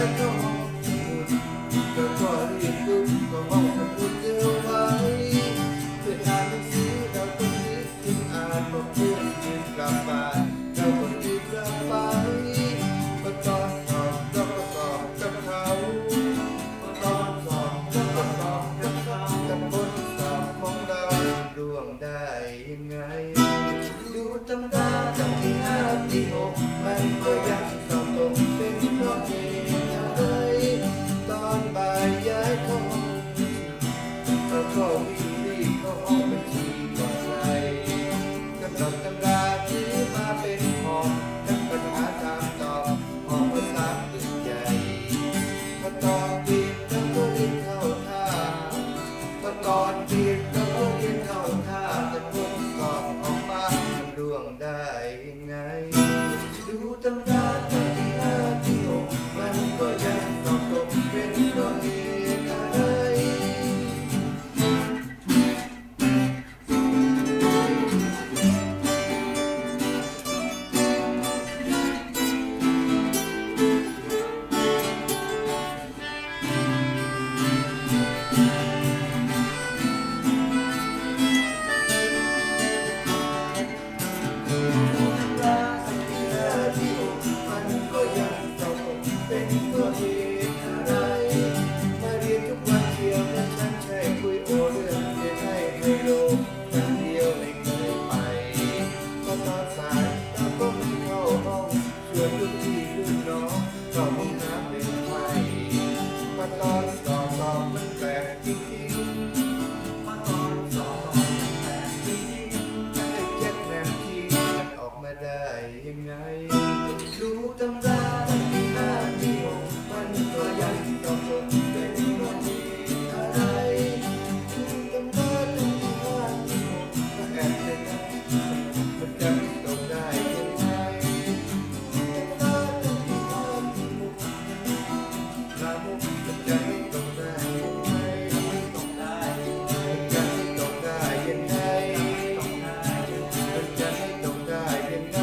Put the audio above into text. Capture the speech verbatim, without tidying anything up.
เข้าห้องสมุดแล้วก็รีบลุกก็ห้องสมุดเดียวไว้เพื่ออ่านหนังสือเราต้องรีบกินอ่านบอกเพื่อนรีบกลับบ้านเราก็รีบกลับไปพอตอนสอบเราก็สอบกับเขาพอตอนสอบเราก็สอบกับเขาแต่ผลสอบของเราล่วงได้ยังไงดูตำราจำที่ห้าที่หกมันก็ยังสอบตกเป็นเพราะเหตุอะไรตอนบ่ายย้ายเข้าห้องเราก็วิ่งรีบเข้าห้องบัญชีก่อนใครกำหนดตำราที่มาเป็นหอบทั้งปัญหาตามตอบหอบภาษาตึกใหญ่พอตอนผิดเราก็รีบเข้าท่าพอตอนผิดเราก็รีบเข้าท่าแต่ผลสอบออกมามันล่วงได้ยังไงดูตำราตอนที่ห้าที่หกมันก็ยังสอบตกเป็นเพราะเหตุอะไรยังไงดูตำราที่ห้าที่หกมันก็ยังต้องตกเป็นเพราะเหตุอะไรดูตำราที่ห้าที่หกมันแอบไปได้มันจะไม่ตกได้ยังไงตำราที่ห้าที่หกลามุกมันจะไม่ตกได้ยังไงไม่ตกได้มันจะไม่ตกได้ยังไงมันจะไม่ตกได้ยังไง